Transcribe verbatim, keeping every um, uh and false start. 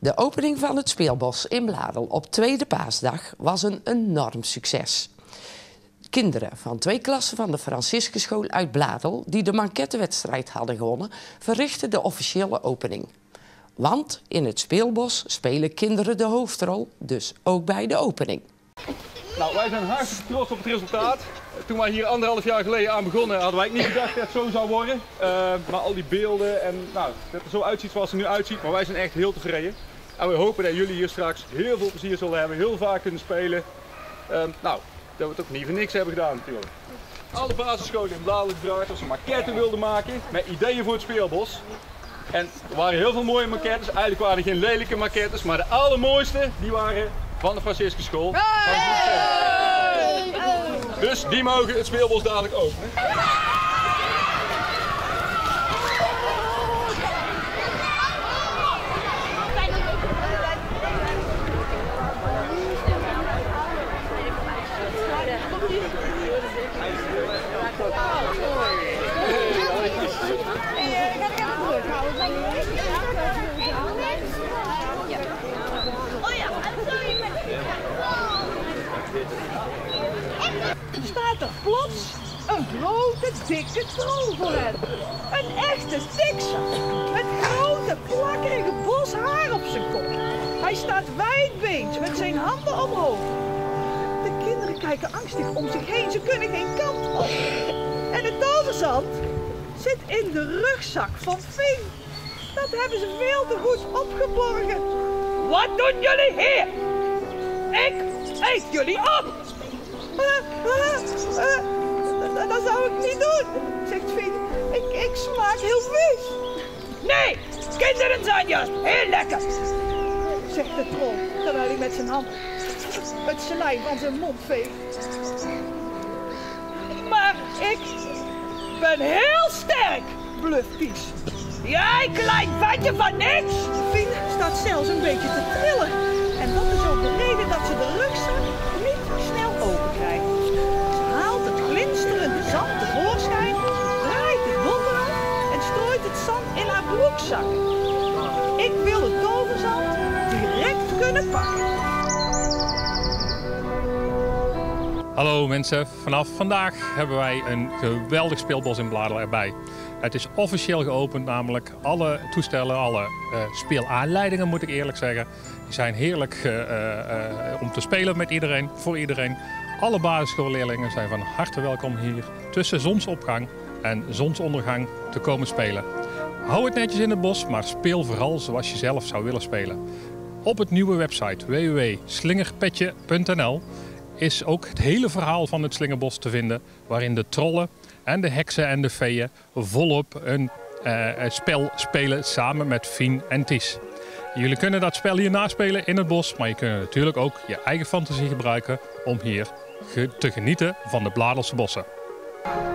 De opening van het speelbos in Bladel op tweede paasdag was een enorm succes. Kinderen van twee klassen van de Franciscusschool uit Bladel, die de mankettenwedstrijd hadden gewonnen, verrichtten de officiële opening. Want in het speelbos spelen kinderen de hoofdrol, dus ook bij de opening. Nou, wij zijn hartstikke trots op het resultaat. Toen wij hier anderhalf jaar geleden aan begonnen, hadden wij niet gedacht dat het zo zou worden. Uh, maar al die beelden en nou, dat het er zo uitziet zoals het er nu uitziet. Maar wij zijn echt heel tevreden. En we hopen dat jullie hier straks heel veel plezier zullen hebben, heel vaak kunnen spelen. Uh, nou, dat we het ook niet voor niks hebben gedaan natuurlijk. Alle basisscholen in Bladel gevraagd of ze maquetten wilden maken met ideeën voor het speelbos. En er waren heel veel mooie maquettes. Eigenlijk waren er geen lelijke maquettes, maar de allermooiste die waren van de Franciscusschool. Hey! Dus die mogen het speelbos dadelijk openen. Er staat er plots een grote, dikke troll voor hen. Een echte Texan. Met grote, plakkerige bos haar op zijn kop. Hij staat wijdbeens met zijn handen omhoog. De kinderen kijken angstig om zich heen. Ze kunnen geen kant op. En het toverzand zit in de rugzak van Fien. Dat hebben ze veel te goed opgeborgen. Wat doen jullie hier? Ik eet jullie op! Uh, uh, uh, dat zou ik niet doen, zegt Fien. Ik, ik smaak heel vies. Nee, kinderen zijn juist heel lekker, zegt de troll, terwijl hij met zijn hand het slijm van zijn mond veegt. Maar ik ben heel sterk, bluft Ties. Jij klein vatje van niks! Fien staat zelfs een beetje te trillen. En dat is ook de reden dat ze de rugzak niet snel open krijgt. Ze haalt het glinsterende zand tevoorschijn, draait het donder af en strooit het zand in haar broekzak. Ik wil het toverzand direct kunnen pakken. Hallo mensen, vanaf vandaag hebben wij een geweldig speelbos in Bladel erbij. Het is officieel geopend, namelijk alle toestellen, alle uh, speelaanleidingen moet ik eerlijk zeggen. Die zijn heerlijk uh, uh, om te spelen met iedereen, voor iedereen. Alle basisschoolleerlingen zijn van harte welkom hier tussen zonsopgang en zonsondergang te komen spelen. Hou het netjes in het bos, maar speel vooral zoals je zelf zou willen spelen. Op het nieuwe website w w w punt slingerpetje punt n l is ook het hele verhaal van het slingerbos te vinden, waarin de trollen en de heksen en de feeën volop een uh, spel spelen samen met Fien en Ties. Jullie kunnen dat spel hier naspelen in het bos, maar je kunt natuurlijk ook je eigen fantasie gebruiken om hier te genieten van de Bladelse bossen.